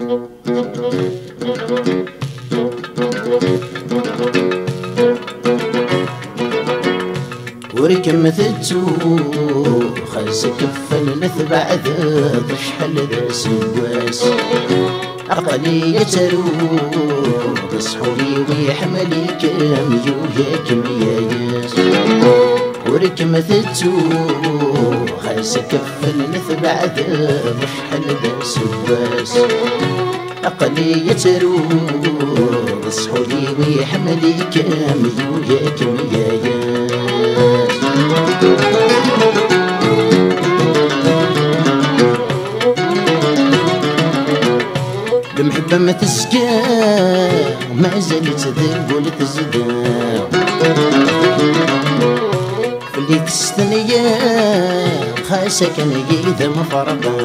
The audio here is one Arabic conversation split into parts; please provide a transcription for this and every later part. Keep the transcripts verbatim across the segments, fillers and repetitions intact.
وركم ثتو خاس كفل نثبع ذا شحال ذا سواس عقلي يترو تصحولي ويحملي كم يوهاكم يا ياس وركم ثتو خاس كفل نثبع ذا شحال ذا سواس عقلي يترو تصحولي ويحملي كم يوهاكم يا ياس المحبة ما تسكى ما زالت تذب ولا تزدى فاللي تستنيا خاصة كان يذا مفرقا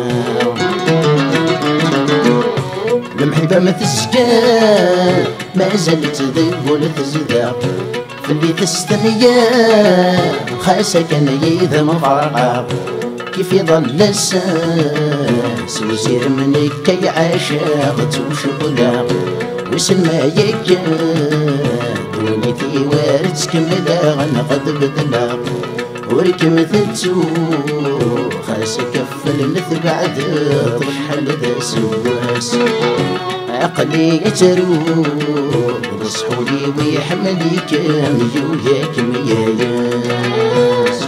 المحبة ما تسكى ما زالت تذب ولا تزدى فاللي تستنيا خاصة كان يذا مفرقا كيف يضل الساس ويصير منك كي عاشقت وشغلا وسلمى يك دونيتي وارتك مداغن قد بدلا وركم ثلثو خاس كفل نثبع طرحل ذا سواس عقلي يترو بصحولي ويحملي كام يوهاكم يا ياس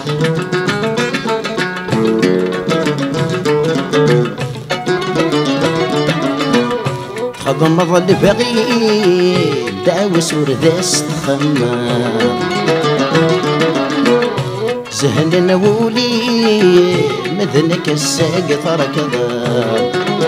خضم ظل بغيل داوي سور ذاس تخمر زهن نولي مذنك الساق ترك ضار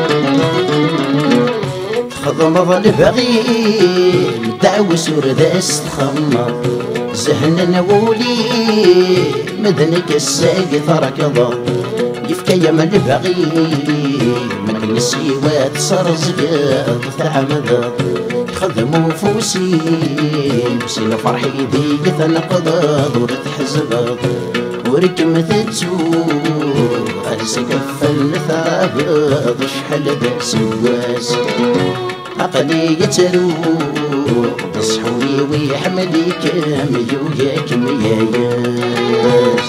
خضم ظل بغيل داوي سور ذاس تخمر زهن نولي مذنك الساق ترك ضار يفكى يا من بغيل مكن السيوات صار زقاط تعمد خدموا فوسي وسيل فرحي ذي تنقض ورتحزبط وركم ثتو خالص كفل ثابط شحال ذا سواس عقلي يترو تصحولي ويحملي كام يوهاكم يا ياس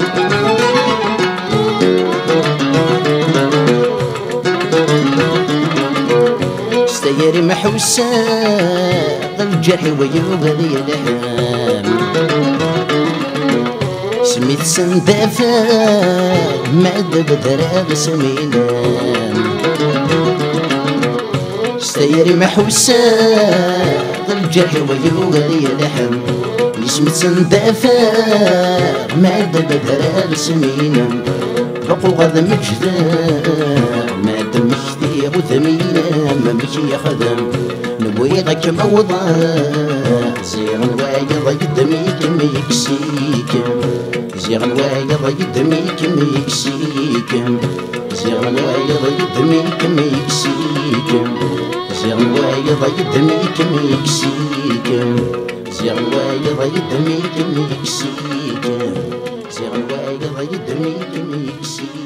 استيري محوسة الجرح ويبغي الهام سميت سندافة ماد بدراغ سمينام استيري محوسة الجرح ويبغي الهام سميت سندافة ماد بدراغ سمينام بقو غدا مجدا ماد مشتي ابو ثمينة ما مشي خدم نبويغك موضع زيغن وايض يدميك ما يكسيك زيغن وايض يدميك ما يكسيك زيغن وايض يدميك ما يكسيك زيغن وايض يدميك ما يكسيك زيغن وايض يدميك ما يكسيك زيغن وايض يدميك ما يكسيك